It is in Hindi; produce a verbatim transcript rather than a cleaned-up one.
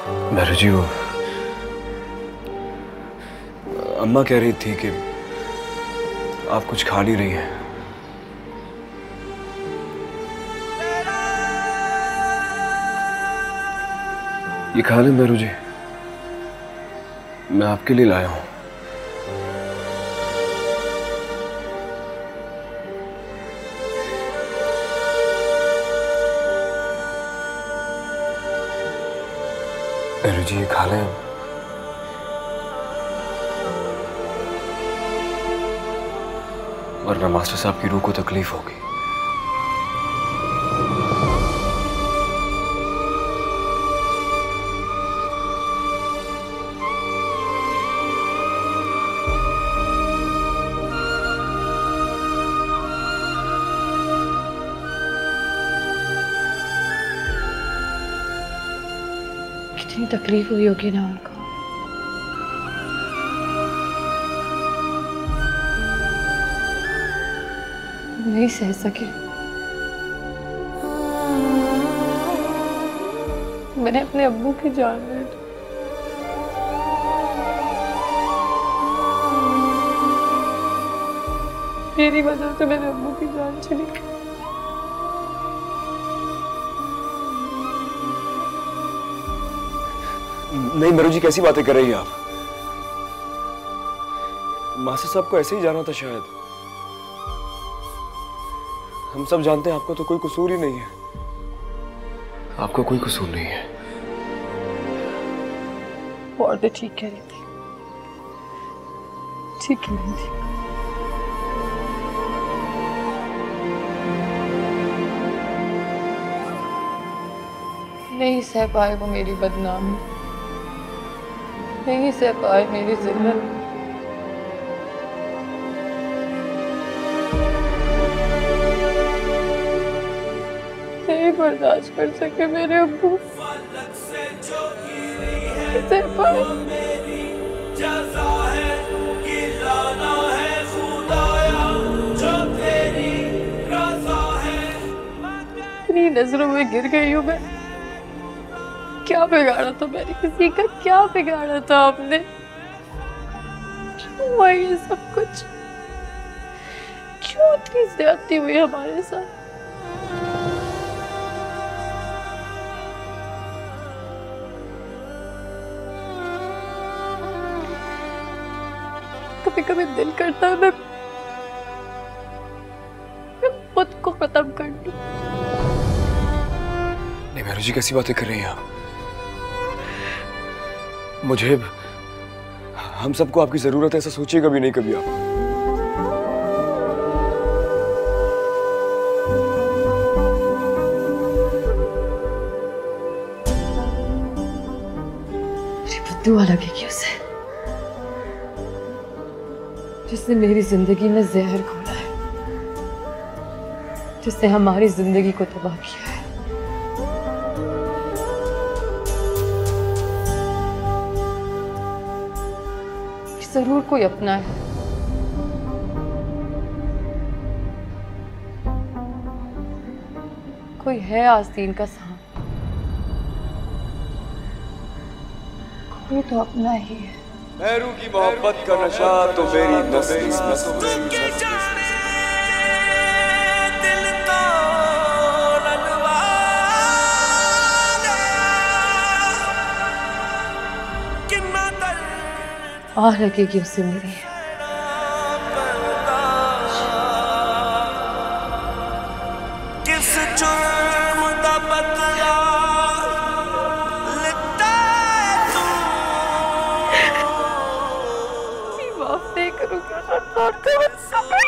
मेरू जी, वो अम्मा कह रही थी कि आप कुछ खा नहीं रही हैं। ये खा लें मेरू जी, मैं आपके लिए लाया हूं। मेरू जी, ये खा लें, वरना मास्टर साहब की रूह को तकलीफ होगी। कितनी तकलीफ हुई होगी ना उनको। नहीं सह सके। मैंने अपने अब्बू की जान ली। मेरी वजह से मेरे अब्बू की जान चली। नहीं मेरू जी, कैसी बातें कर रही हैं आप? मास्टर साहब को ऐसे ही जाना था शायद। हम सब जानते हैं आपको तो कोई कसूर ही नहीं है। आपका कोई कसूर नहीं है। वो औरतें ठीक कह रही थी, ठीक कह रही थी। नहीं सह पाए वो मेरी बदनामी, नहीं सह पाए मेरी जिल्लत। नहीं बर्दाश्त कर सके मेरे अब्बू। सह पाए। इतनी नजरों में गिर गई हूँ मैं। क्या बिगाड़ा था मैंने किसी का? क्या बिगाड़ा था आपने? क्यों हुआ ये सब कुछ? क्यों इतनी ज्यादती हुई हमारे साथ? कभी कभी दिल करता है मैं मैं खुद को खत्म कर दूं। नहीं मेरू जी, कैसी बातें कर रही हैं आप? मुझे, हम सबको आपकी जरूरत है, ऐसा सोचिएगा भी नहीं कभी आप। मेरी बद्दुआ लगेगी उसे, जिसने मेरी जिंदगी में जहर घोला है, जिसने हमारी जिंदगी को तबाह किया है। जरूर कोई अपना है। कोई है आस्तीन का सांप। कोई तो अपना ही है। मेरू की मोहब्बत का नशा तो मेरी नस्ल आ लगेगी उसे मेरी। किस जुर्म दा बदला लेता तू? माफ नहीं करूंगी।